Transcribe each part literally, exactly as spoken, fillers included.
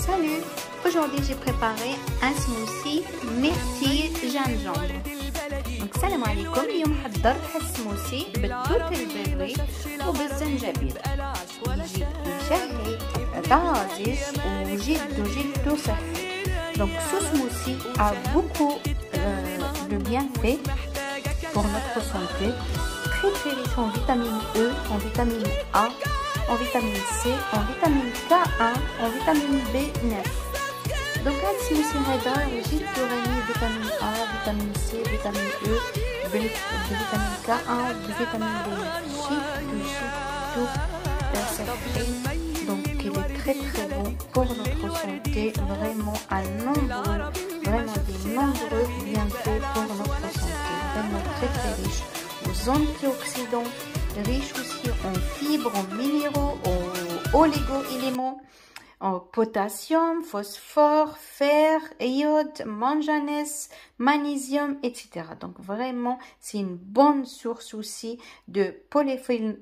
Salut! Aujourd'hui j'ai préparé un smoothie myrtille gingembre. Donc salam alaikum. اليوم حضرت السموثي بالتوت البري وبالزنجبيل. يجي مشهي طازج وجد جد صحي. Donc ce smoothie a beaucoup euh, de bienfaits pour notre santé. Très très riche en vitamine E, en vitamine A, en vitamine C, en vitamine K un, en vitamine B neuf. Donc هاد السموثي هذا يجد غني فيتامين A, vitamine C, vitamine E, vitamine K un, vitamine B neuf. Tout, tout, donc il est très très bon pour notre santé, vraiment un nombreux, vraiment des nombreux bienfaits pour notre santé, vraiment très très riche aux antioxydants, riche aussi en fibres, en minéraux, en oligo-éléments, en potassium, phosphore, fer, iode, manganèse, magnésium, et cetera. Donc vraiment, c'est une bonne source aussi de polyphé...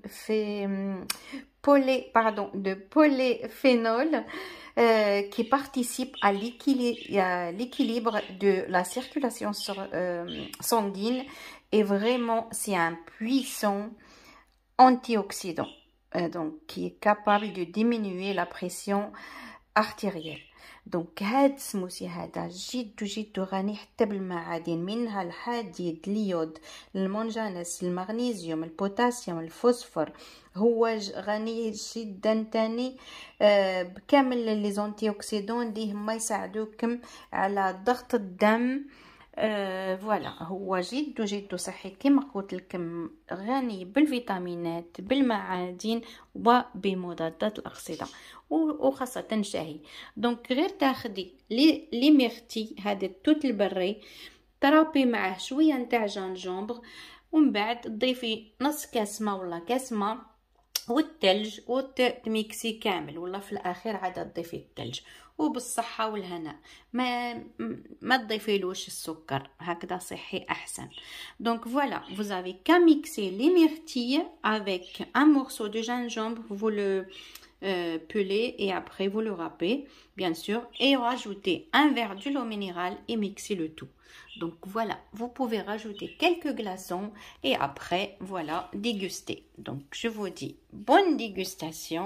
Polé... Pardon, de polyphénol euh, qui participe à l'équilibre de la circulation euh, sanguine. Et vraiment, c'est un puissant antioxydant. Donc qui est capable de diminuer la pression artérielle. Donc هاد السموثي هذا جد جد غني حتى بالمعادن، منها الحديد، اليود، المنجنيز، المغنيسيوم، البوتاسيوم، الفوسفور. هو غني جدا تاني آه بكامل لي زونتيوكسيدون اللي هما يساعدوكم على ضغط الدم. آه فوالا هو جد جد صحي كما قلت لكم، غني بالفيتامينات، بالمعادن وبمضادات الاكسده وخاصه شهي. دونك غير تاخدي لي لي ميرتي هذا التوت البري، ترابي معاه شويه نتاع جنجمبر، ومن بعد تضيفي نص كاس ما ولا كاس ما والثلج وتميكسي كامل، ولا في الاخير عاد تضيفي الثلج. وبالصحة والهناء، ما ما تضيفيلوش السكر، هكذا صحي احسن. Donc voilà, vous avez qu'à mixer les myrtilles avec un morceau de gingembre, vous le euh, pelez et après vous le râpez bien sûr, et rajoutez un verre d'eau minérale et mixez le tout. Donc voilà, vous pouvez rajouter quelques glaçons et après voilà, déguster. Donc je vous dis bonne dégustation.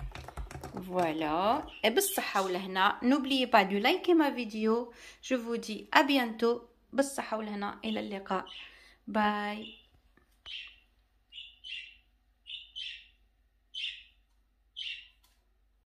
Voilà, et بالصحة والهنا. N'oubliez pas de liker ma vidéo. Je vous dis à bientôt. بالصحة والهنا، إلى اللقاء. Bye.